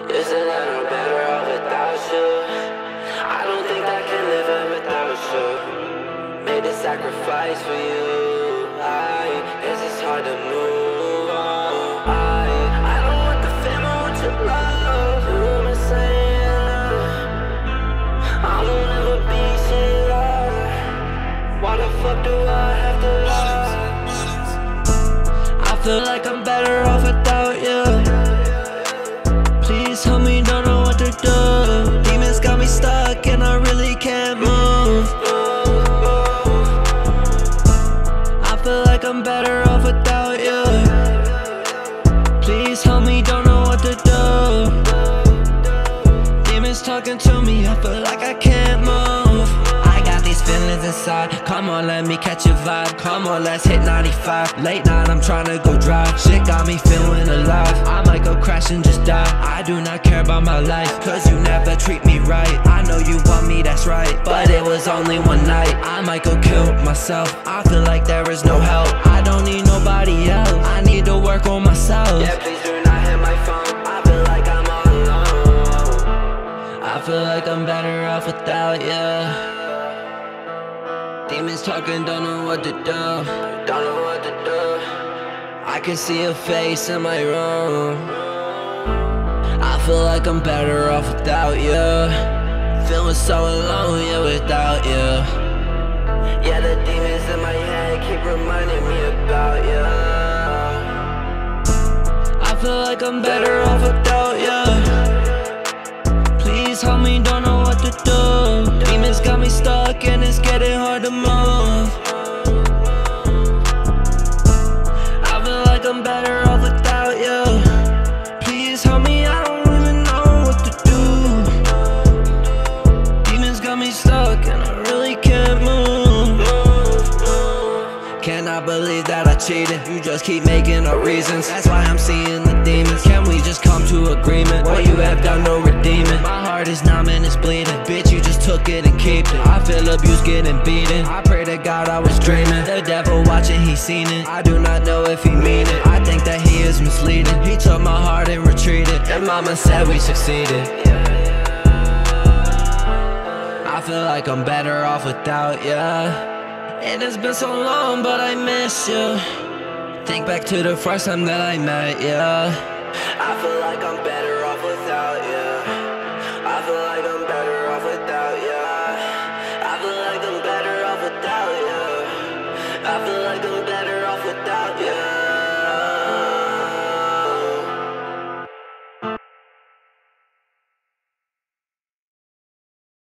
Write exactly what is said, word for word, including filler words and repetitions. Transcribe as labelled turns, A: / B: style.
A: Isn't that I'm better off without you? I don't think I can live it without you. Made a sacrifice for you. I, it's just hard to move on. I, I don't want the fame, I want your love. You know what I'm saying? I won't ever be shit up. Why the fuck do I have to lie? I feel like I'm better off without you. Please help me, don't know what to do. Demons got me stuck and I really can't move. I feel like I'm better off without you. Please help me, don't know what to do. Demons talking to me, I feel like I can't move. I got these feelings inside. Come on, let me catch your vibe. Come on, let's hit ninety-five. Late night, I'm trying to go drive. Shit got me feeling alive. I might go crash and just die. I do not care about my life, cause you never treat me right. I know you want me, that's right, but it was only one night. I might go kill myself. I feel like there is no help. I don't need nobody else. I need to work on myself. Yeah, please do not hit my phone. I feel like I'm all alone. I feel like I'm better off without you. Demons talking, don't know what to do. Don't know what to do. I can see your face in my room. I feel like I'm better off without you. Feeling so alone, yeah, without you. Yeah, the demons in my head keep reminding me about you. I feel like I'm better off without you. Please help me, don't know what to do. Demons got me stuck and it's getting hard to move. I feel like I'm better off without you. Please help me, I don't even know what to do. Demons got me stuck and I really can't move. Cannot believe that I cheated. You just keep making up reasons. That's why I'm seeing the demons. Can we just come to agreement? What you have done, no redeeming. My heart is numb and it's bleeding. Bitch, you just took it and kept it. I feel abused, getting beaten. I pray to God I was dreaming. The devil watching, he seen it. I do not know if he mean it. I think that he is misleading. He took my heart and retreated. And mama said we succeeded. I feel like I'm better off without ya. And it's been so long, but I miss you. Think back to the first time that I met ya. I feel like I'm better